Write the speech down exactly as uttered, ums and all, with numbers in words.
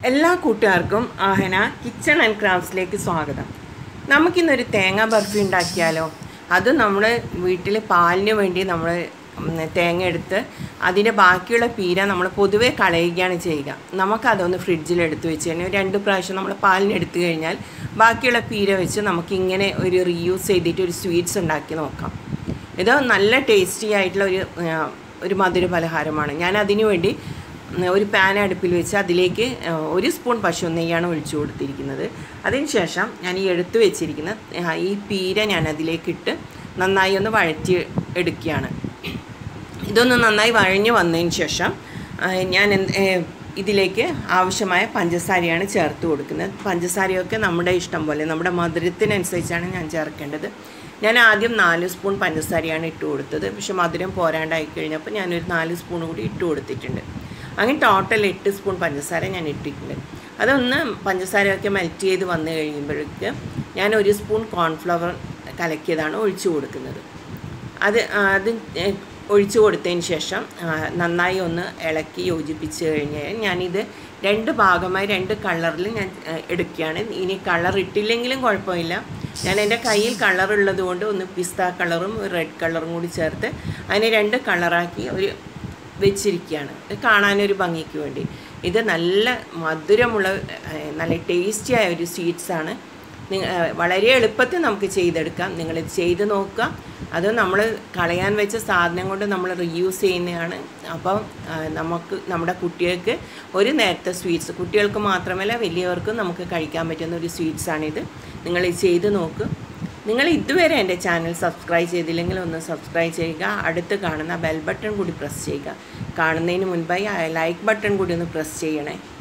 എല്ലാ കൂട്ടുകാർക്കും ആഹന kitchen and ക്രാഫ്റ്റ്സിലേക്ക് സ്വാഗതം. നമുക്കിന്നൊരു തേങ്ങ ബർഫി ഉണ്ടാക്കിയാലോ? അത് നമ്മൾ വീട്ടിൽ പാലിന് വേണ്ടി നമ്മൾ തേങ്ങ എടുത്ത് അതിൻ്റെ ബാക്കിയുള്ള പീര നമ്മൾ പൊതുവേ കളയുകയാണ് ചെയ്യുക. നമുക്കതൊന്ന് ഫ്രിഡ്ജിലെടുത്ത് വെച്ച് കഴിഞ്ഞാൽ രണ്ട് പ്രാവശ്യം നമ്മൾ പാലിന് എടുത്തു കഴിഞ്ഞാൽ ബാക്കിയുള്ള പീര വെച്ച് നമുക്കിങ്ങനെ ഒരു റീയൂസ് ചെയ്തിട്ട് ഒരു സ്വീറ്റ്സ് ഉണ്ടാക്കി നോക്കാം. ഇത് നല്ല ടേസ്റ്റി ആയിട്ടുള്ള ഒരു ഒരു മധുര പലഹാരമാണ്. ഞാൻ അതിനു വേണ്ടി ഒരു പാൻ അടുപ്പിൽ വെച്ച് അതിലേക്ക് ഒരു സ്പൂൺ പശു നെയ്യാണ് ഒഴിച്ചു കൊടുത്തിരിക്കുന്നത്. അതിനുശേഷം ഞാൻ ഈ എടുത്തു വെച്ചിരിക്കുന്ന ഈ പീര ഞാൻ അതിലേക്കിട്ട് നന്നായി ഒന്ന് വഴറ്റി എടുക്കുകയാണ്. ഇതൊന്ന് നന്നായി വഴഞ്ഞ് വന്നതിന് ശേഷം ഞാൻ ഇതിലേക്ക് ആവശ്യമായ പഞ്ചസാരയാണ് ചേർത്ത് കൊടുക്കുന്നത്. പഞ്ചസാരയൊക്കെ നമ്മുടെ ഇഷ്ടം പോലെ നമ്മുടെ മധുരത്തിനനുസരിച്ചാണ് ഞാൻ ചേർക്കേണ്ടത്. ഞാൻ ആദ്യം നാല് സ്പൂൺ പഞ്ചസാരയാണ് ഇട്ട് കൊടുത്തത്. പക്ഷെ മധുരം പോരാണ്ടായി കഴിഞ്ഞപ്പോൾ ഞാനൊരു നാല് സ്പൂൺ കൂടി ഇട്ട് കൊടുത്തിട്ടുണ്ട്. അങ്ങനെ ടോട്ടൽ എട്ട് സ്പൂൺ പഞ്ചസാര ഞാൻ ഇട്ടിട്ടുണ്ട്. അതൊന്ന് പഞ്ചസാരയൊക്കെ മെൽറ്റ് ചെയ്ത് വന്നു കഴിയുമ്പോഴേക്ക് ഞാൻ ഒരു സ്പൂൺ കോൺഫ്ലവർ കലക്കിയതാണ് ഒഴിച്ചു കൊടുക്കുന്നത്. അത് അത് ഒഴിച്ചു കൊടുത്തതിന് ശേഷം നന്നായി ഒന്ന് ഇളക്കി യോജിപ്പിച്ച് കഴിഞ്ഞാൽ ഞാനിത് രണ്ട് ഭാഗമായി രണ്ട് കളറിൽ ഞാൻ എടുക്കുകയാണ്. ഇനി കളർ ഇട്ടില്ലെങ്കിലും കുഴപ്പമില്ല. ഞാൻ എൻ്റെ കയ്യിൽ കളറുള്ളത് കൊണ്ട് ഒന്ന് പിസ്ത കളറും റെഡ് കളറും കൂടി ചേർത്ത് അതിനെ രണ്ട് കളറാക്കി ഒരു വെച്ചിരിക്കുകയാണ്, കാണാനൊരു ഭംഗിക്ക് വേണ്ടി. ഇത് നല്ല മധുരമുള്ള നല്ല ടേസ്റ്റിയായ ഒരു സ്വീറ്റ്സാണ്. വളരെ എളുപ്പത്തിൽ നമുക്ക് ചെയ്തെടുക്കാം. നിങ്ങൾ ചെയ്ത് നോക്കുക. അത് നമ്മൾ കളയാൻ വെച്ച സാധനം കൊണ്ട് നമ്മൾ റീയൂസ് ചെയ്യുന്നതാണ്. അപ്പം നമുക്ക് നമ്മുടെ കുട്ടികൾക്ക് ഒരു നേരത്തെ സ്വീറ്റ്സ്, കുട്ടികൾക്ക് മാത്രമല്ല വലിയവർക്കും നമുക്ക് കഴിക്കാൻ പറ്റുന്ന ഒരു സ്വീറ്റ്സാണിത്. നിങ്ങൾ ചെയ്ത് നോക്കുക. നിങ്ങൾ ഇതുവരെ എൻ്റെ ചാനൽ സബ്സ്ക്രൈബ് ചെയ്തില്ലെങ്കിൽ ഒന്ന് സബ്സ്ക്രൈബ് ചെയ്യുക. അടുത്ത് കാണുന്ന ബെൽ ബട്ടൺ കൂടി പ്രസ് ചെയ്യുക. കാണുന്നതിന് മുൻപായി ആ ലൈക്ക് ബട്ടൺ കൂടി ഒന്ന് പ്രസ് ചെയ്യണേ.